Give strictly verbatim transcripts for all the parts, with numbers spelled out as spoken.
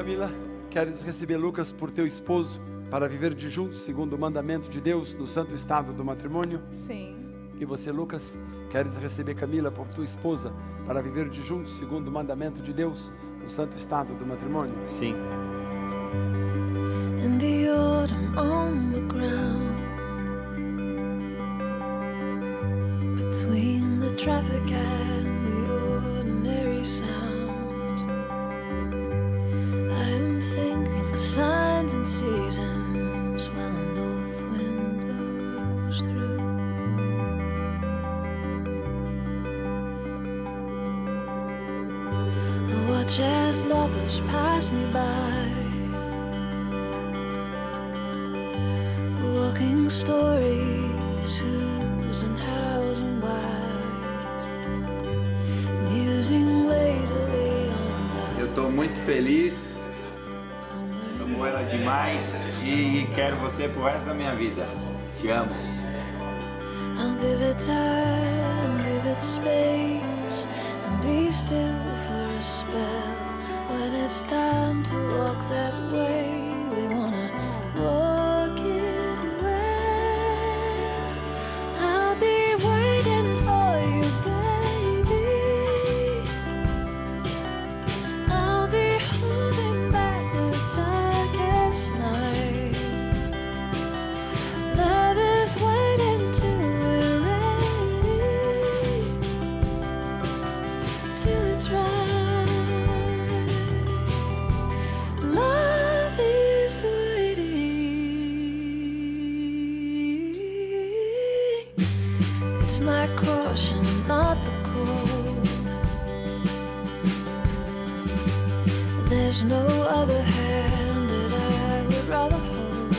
Camila, queres receber Lucas por teu esposo para viver de juntos segundo o mandamento de Deus no santo estado do matrimônio? Sim. E você, Lucas, queres receber Camila por tua esposa para viver de juntos segundo o mandamento de Deus no santo estado do matrimônio? Sim. In the autumn on the ground, between the traffic and the ordinary sounds, I am thinking signs and seasons while a north wind blows through. I watch as lovers pass me by, walking stories, who's and hows and whys, musing lazily on the... Eu tô muito feliz, amo ela demais e quero você pro resto da minha vida. Te amo. I'll give it time, give it space, and be still for a spell. When it's time to walk that way, we wanna walk it well. I'll be waiting for you, baby. I'll be holding back the darkest night. Love is waiting till we're ready, till it's right. Love is waiting. It's my caution, not the cold. There's no other hand that I would rather hold.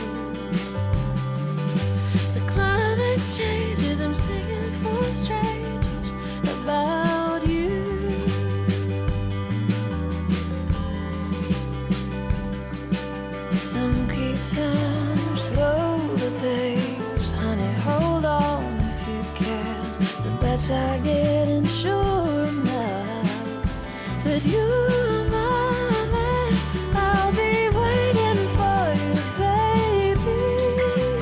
The climate changes, I'm singing for strangers about you. Don't keep time, slow the pace, honey, hold on if you can. The bets are getting sure now that you're my man. I'll be waiting for you, baby.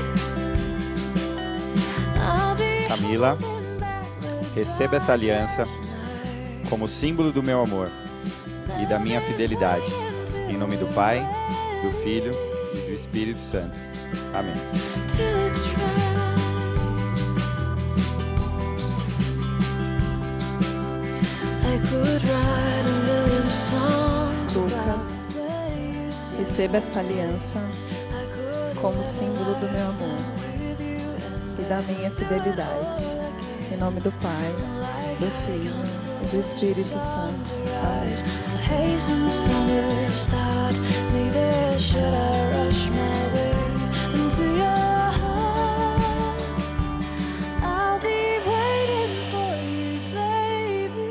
I'll be Camila, holding back the receba essa aliança darkest night. como símbolo do meu amor e da minha fidelidade. Em nome do Pai, do Filho e do Espírito Santo. Amém. Till it's right. I could write a million songs about the way you see. Receba esta aliança I could como símbolo do meu amor with you and e da minha fidelidade. Em nome do Pai, do Filho e do Espírito Santo. Amém. I'll hasten summer start. Neither should I rush my way into your heart. I'll be waiting for you, baby.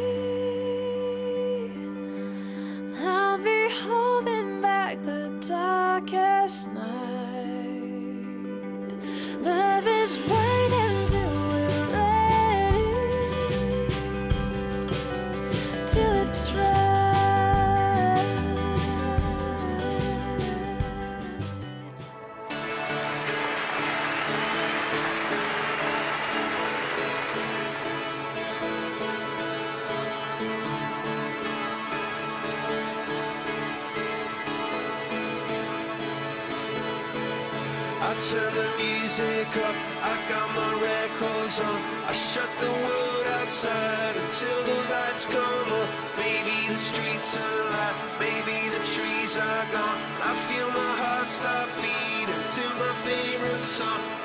I'll be holding back the darkest night. Love is waiting till we're ready, till it's right. I turn the music up, I got my records on. I shut the world outside until the lights come on. Maybe the streets are alive, maybe the trees are gone. I feel my heart stop beating to my favorite song.